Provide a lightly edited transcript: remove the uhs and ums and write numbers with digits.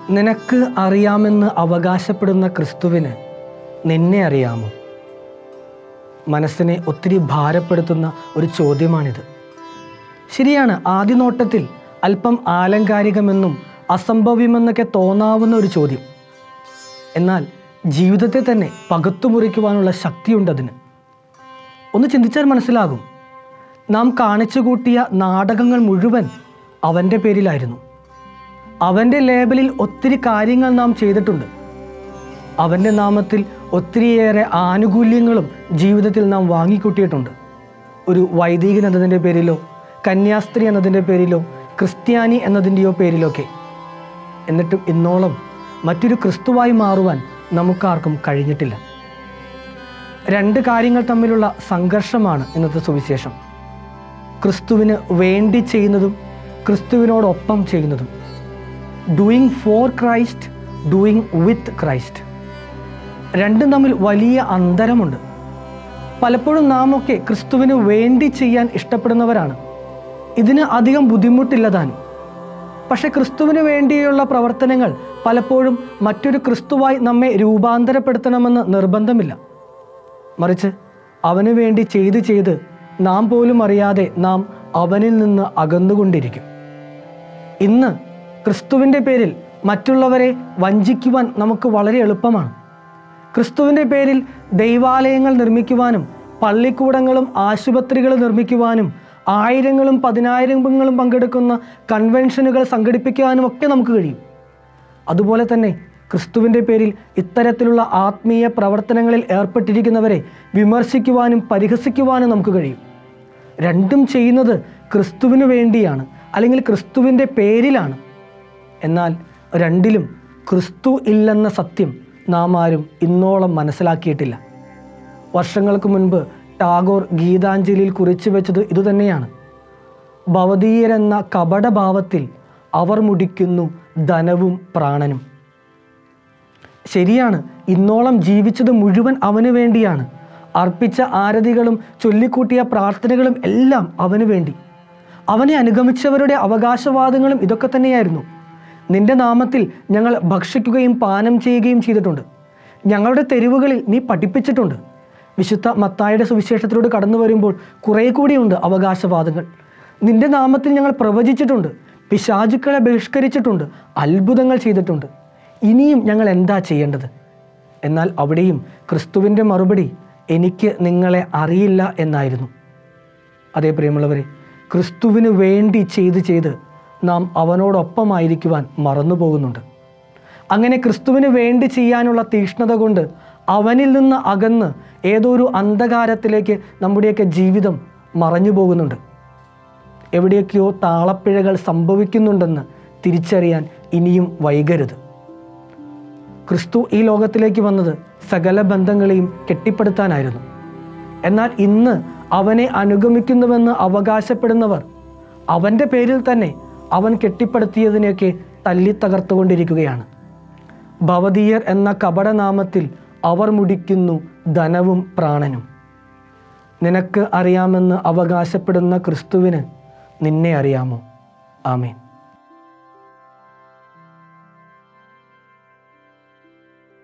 നിനക്ക് അറിയാമെന്ന് അവകാശപ്പെടുന്ന ക്രിസ്തുവിന് നിന്നെ അറിയാമോ? മനസ്സിനെ ഒത്തിരി ഭാരപ്പെടുത്തുന്ന ഒരു ചോദ്യമാണിത്. ശരിയാണ്, ആദ്യ നോട്ടത്തിൽ അല്പം ആലങ്കാരികമെന്നും അസംഭവ്യമെന്നൊക്കെ തോന്നാവുന്ന ഒരു ചോദ്യം. എന്നാൽ ജീവിതത്തെ തന്നെ പകുത്തുമുറിക്കുവാനുള്ള ശക്തിയുണ്ടതിന്. ഒന്ന് ചിന്തിച്ചാൽ മനസ്സിലാകും. നാം കാണിച്ചു കൂട്ടിയ നാടകങ്ങൾ മുഴുവൻ അവൻ്റെ പേരിലായിരുന്നു. അവൻ്റെ ലേബലിൽ ഒത്തിരി കാര്യങ്ങൾ നാം ചെയ്തിട്ടുണ്ട്. അവൻ്റെ നാമത്തിൽ ഒത്തിരിയേറെ ആനുകൂല്യങ്ങളും ജീവിതത്തിൽ നാം വാങ്ങിക്കൂട്ടിയിട്ടുണ്ട്. ഒരു വൈദികൻ എന്നതിൻ്റെ പേരിലോ, കന്യാസ്ത്രീ എന്നതിൻ്റെ പേരിലോ, ക്രിസ്ത്യാനി എന്നതിൻ്റെയോ പേരിലൊക്കെ. എന്നിട്ടും ഇന്നോളം മറ്റൊരു ക്രിസ്തുവായി മാറുവാൻ നമുക്കാർക്കും കഴിഞ്ഞിട്ടില്ല. രണ്ട് കാര്യങ്ങൾ തമ്മിലുള്ള സംഘർഷമാണ് ഇന്നത്തെ സുവിശേഷം. ക്രിസ്തുവിന് വേണ്ടി ചെയ്യുന്നതും ക്രിസ്തുവിനോടൊപ്പം ചെയ്യുന്നതും. Doing for Christ, doing with Christ. രണ്ടും തമ്മിൽ വലിയ അന്തരമുണ്ട്. പലപ്പോഴും നാം ഒക്കെ ക്രിസ്തുവിന് വേണ്ടി ചെയ്യാൻ ഇഷ്ടപ്പെടുന്നവരാണ്. ഇതിന് അധികം ബുദ്ധിമുട്ടില്ലതാനും. പക്ഷെ ക്രിസ്തുവിന് വേണ്ടിയുള്ള പ്രവർത്തനങ്ങൾ പലപ്പോഴും മറ്റൊരു ക്രിസ്തുവായി നമ്മെ രൂപാന്തരപ്പെടുത്തണമെന്ന് നിർബന്ധമില്ല. മറിച്ച് അവന് വേണ്ടി ചെയ്ത് നാം പോലും അറിയാതെ നാം അവനിൽ നിന്ന് അകന്നുകൊണ്ടിരിക്കും. ഇന്ന് ക്രിസ്തുവിൻ്റെ പേരിൽ മറ്റുള്ളവരെ വഞ്ചിക്കുവാൻ നമുക്ക് വളരെ എളുപ്പമാണ്. ക്രിസ്തുവിൻ്റെ പേരിൽ ദൈവാലയങ്ങൾ നിർമ്മിക്കുവാനും പള്ളിക്കൂടങ്ങളും ആശുപത്രികളും നിർമ്മിക്കുവാനും ആയിരങ്ങളും പതിനായിരങ്ങളും പങ്കെടുക്കുന്ന കൺവെൻഷനുകൾ സംഘടിപ്പിക്കാനും ഒക്കെ നമുക്ക് കഴിയും. അതുപോലെ തന്നെ ക്രിസ്തുവിൻ്റെ പേരിൽ ഇത്തരത്തിലുള്ള ആത്മീയ പ്രവർത്തനങ്ങളിൽ ഏർപ്പെട്ടിരിക്കുന്നവരെ വിമർശിക്കുവാനും പരിഹസിക്കുവാനും നമുക്ക് കഴിയും. രണ്ടും ചെയ്യുന്നത് ക്രിസ്തുവിന് വേണ്ടിയാണ്, അല്ലെങ്കിൽ ക്രിസ്തുവിൻ്റെ പേരിലാണ്. എന്നാൽ രണ്ടിലും ക്രിസ്തു ഇല്ലെന്ന സത്യം നാം ആരും ഇന്നോളം മനസ്സിലാക്കിയിട്ടില്ല. വർഷങ്ങൾക്ക് മുൻപ് ടാഗോർ ഗീതാഞ്ജലിയിൽ കുറിച്ചു വെച്ചത് ഇതുതന്നെയാണ്. ഭവതീയരെന്ന കപടഭാവത്തിൽ അവർ മുടിക്കുന്നു ധനവും പ്രാണനും. ശരിയാണ്, ഇന്നോളം ജീവിച്ചത് മുഴുവൻ അവന് വേണ്ടിയാണ്. അർപ്പിച്ച ആരതികളും ചൊല്ലിക്കൂട്ടിയ പ്രാർത്ഥനകളും എല്ലാം അവന് വേണ്ടി. അവനെ അനുഗമിച്ചവരുടെ അവകാശവാദങ്ങളും ഇതൊക്കെ തന്നെയായിരുന്നു. നിന്റെ നാമത്തിൽ ഞങ്ങൾ ഭക്ഷിക്കുകയും പാനം ചെയ്യുകയും ചെയ്തിട്ടുണ്ട്. ഞങ്ങളുടെ തെരുവുകളിൽ നീ പഠിപ്പിച്ചിട്ടുണ്ട്. വിശുദ്ധ മത്തായിയുടെ സുവിശേഷത്തിലൂടെ കടന്നു വരുമ്പോൾ കുറേ കൂടിയുണ്ട് അവകാശവാദങ്ങൾ. നിന്റെ നാമത്തിൽ ഞങ്ങൾ പ്രവചിച്ചിട്ടുണ്ട്, പിശാചുക്കളെ ബഹിഷ്കരിച്ചിട്ടുണ്ട്, അത്ഭുതങ്ങൾ ചെയ്തിട്ടുണ്ട്. ഇനിയും ഞങ്ങൾ എന്താ ചെയ്യേണ്ടത്? എന്നാൽ അവിടെയും ക്രിസ്തുവിൻ്റെ മറുപടി എനിക്ക് നിങ്ങളെ അറിയില്ല എന്നായിരുന്നു. അതേ പ്രിയമുള്ളവരെ, ക്രിസ്തുവിന് വേണ്ടി ചെയ്ത് നാം അവനോടൊപ്പമായിരിക്കുവാൻ മറന്നു പോകുന്നുണ്ട്. അങ്ങനെ ക്രിസ്തുവിന് വേണ്ടി ചെയ്യാനുള്ള തീക്ഷ്ണത കൊണ്ട് അവനിൽ നിന്ന് അകന്ന് ഏതോ ഒരു അന്ധകാരത്തിലേക്ക് നമ്മുടെയൊക്കെ ജീവിതം മറഞ്ഞു പോകുന്നുണ്ട്. എവിടെയൊക്കെയോ താളപ്പിഴകൾ സംഭവിക്കുന്നുണ്ടെന്ന് തിരിച്ചറിയാൻ ഇനിയും വൈകരുത്. ക്രിസ്തു ഈ ലോകത്തിലേക്ക് വന്നത് സകല ബന്ധങ്ങളെയും കെട്ടിപ്പടുത്താനായിരുന്നു. എന്നാൽ ഇന്ന് അവനെ അനുഗമിക്കുന്നുവെന്ന് അവകാശപ്പെടുന്നവർ അവൻ്റെ പേരിൽ തന്നെ അവൻ കെട്ടിപ്പടുത്തിയതിനെയൊക്കെ തല്ലിത്തകർത്തുകൊണ്ടിരിക്കുകയാണ്. ഭവതീയർ എന്ന കപടനാമത്തിൽ അവർ മുടിക്കുന്നു ധനവും പ്രാണനും. നിനക്ക് അറിയാമെന്ന് അവകാശപ്പെടുന്ന ക്രിസ്തുവിന് നിന്നെ അറിയാമോ? ആമേൻ.